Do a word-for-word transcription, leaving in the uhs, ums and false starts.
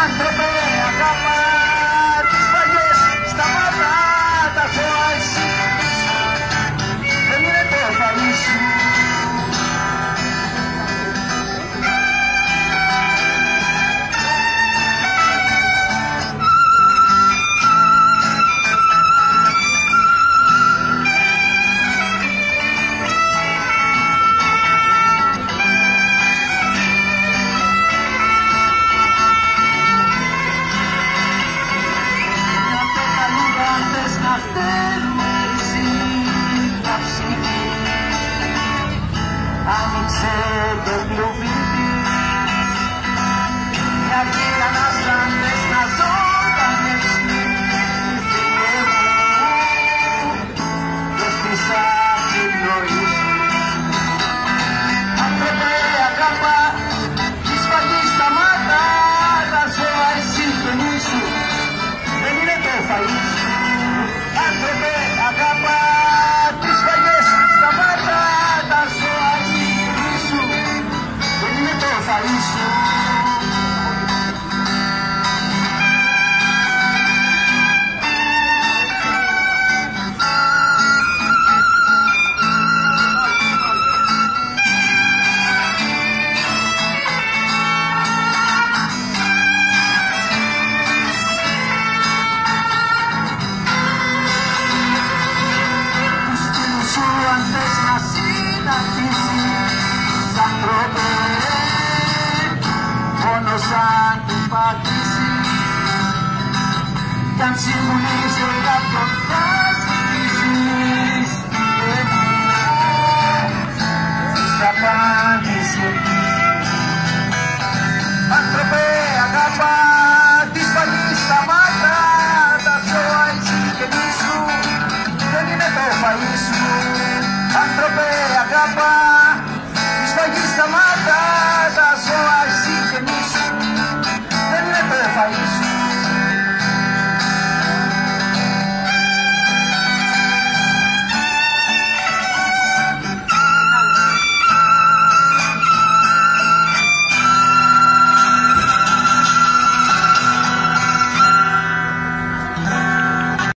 Άνθρωπε, αγάπα τις φαγές, σταμάτα τα ζώα εσύ. Δεν είναι το φαΐ σου. Άνοιξε το κλουβί της, μια γύρα να σαν θες να ζωντανεύσεις. Φίλε μου, δώστησα την πνοή σου. Άνθρωπε, αγάπα της φαγής, σταμάτα τα ζώα εσύ και νήσου. Δεν είναι το φαΐ σου. Άνθρωπε, αγάπα τις φαγές, σταμάτα τα ζώα εσύ και νήσου. Δεν είναι το φαΐ σου. Αν θες να συναντήσεις άνθρωπε, μόνο σαν την πατήσεις, κι αν συμβουλείς σε κάποιον θα ζητήσεις. Φίλε μου, θα απάντηση. Άνθρωπε, αγάπα της φαγής, σταμάτα τα ζώα εσύ και νήσου. Δεν είναι το φαΐ σου. Άνθρωπε, αγάπα